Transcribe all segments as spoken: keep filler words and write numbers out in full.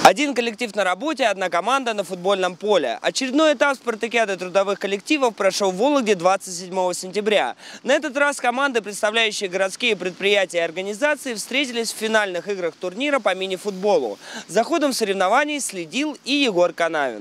Один коллектив на работе, одна команда на футбольном поле. Очередной этап спартакиады трудовых коллективов прошел в Вологде двадцать седьмого сентября. На этот раз команды, представляющие городские предприятия и организации, встретились в финальных играх турнира по мини-футболу. За ходом соревнований следил и Егор Канавин.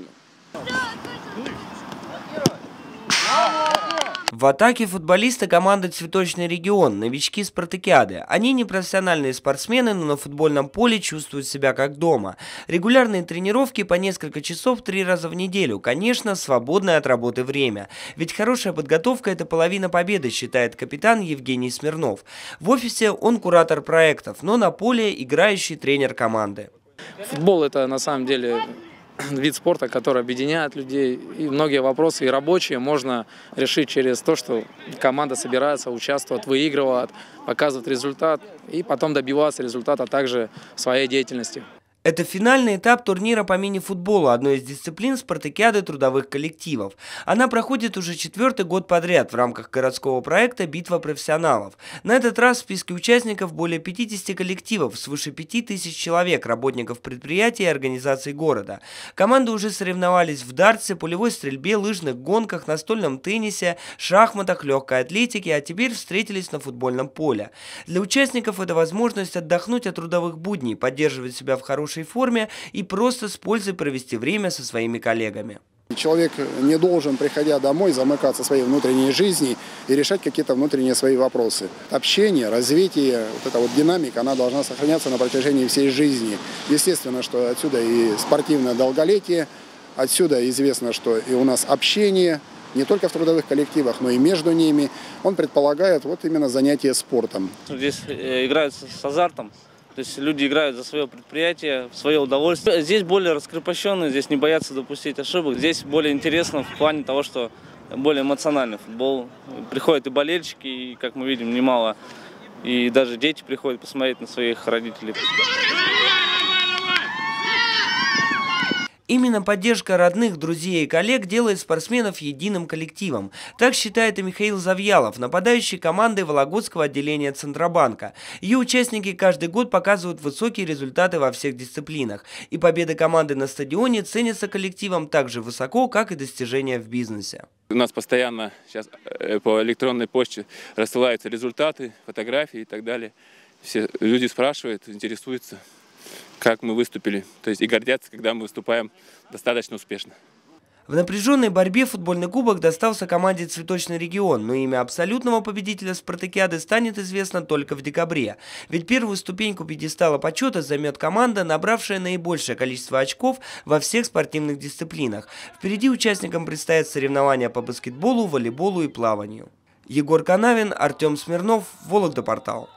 В атаке футболисты команды «Цветочный регион», новички спартакиады. Они не профессиональные спортсмены, но на футбольном поле чувствуют себя как дома. Регулярные тренировки по несколько часов три раза в неделю. Конечно, свободное от работы время. Ведь хорошая подготовка – это половина победы, считает капитан Евгений Смирнов. В офисе он куратор проектов, но на поле играющий тренер команды. Футбол – это на самом деле вид спорта, который объединяет людей, и многие вопросы и рабочие можно решить через то, что команда собирается, участвует, выигрывает, показывает результат и потом добиваться результата также в своей деятельности. Это финальный этап турнира по мини-футболу, одной из дисциплин спартакиады трудовых коллективов. Она проходит уже четвертый год подряд в рамках городского проекта «Битва профессионалов». На этот раз в списке участников более пятидесяти коллективов, свыше пяти тысяч человек, работников предприятий и организаций города. Команды уже соревновались в дартсе, пулевой стрельбе, лыжных гонках, настольном теннисе, шахматах, легкой атлетике, а теперь встретились на футбольном поле. Для участников это возможность отдохнуть от трудовых будней, поддерживать себя в хорошей форме и просто с пользой провести время со своими коллегами. Человек не должен, приходя домой, замыкаться в своей внутренней жизни и решать какие-то внутренние свои вопросы. Общение, развитие, вот эта вот динамика, она должна сохраняться на протяжении всей жизни. Естественно, что отсюда и спортивное долголетие, отсюда известно, что и у нас общение, не только в трудовых коллективах, но и между ними. Он предполагает вот именно занятие спортом. Здесь играют с азартом. То есть люди играют за свое предприятие, в свое удовольствие. Здесь более раскрепощенные, здесь не боятся допустить ошибок. Здесь более интересно в плане того, что более эмоциональный футбол. Приходят и болельщики, и, как мы видим, немало. И даже дети приходят посмотреть на своих родителей. Именно поддержка родных, друзей и коллег делает спортсменов единым коллективом. Так считает и Михаил Завьялов, нападающий команды Вологодского отделения Центробанка. Ее участники каждый год показывают высокие результаты во всех дисциплинах. И победы команды на стадионе ценятся коллективом так же высоко, как и достижения в бизнесе. У нас постоянно сейчас по электронной почте рассылаются результаты, фотографии и так далее. Все люди спрашивают, интересуются, как мы выступили, то есть и гордятся, когда мы выступаем достаточно успешно. В напряженной борьбе футбольный кубок достался команде «Цветочный регион», но имя абсолютного победителя спартакиады станет известно только в декабре. Ведь первую ступеньку пьедестала почета займет команда, набравшая наибольшее количество очков во всех спортивных дисциплинах. Впереди участникам предстоят соревнования по баскетболу, волейболу и плаванию. Егор Канавин, Артем Смирнов, Вологда Портал.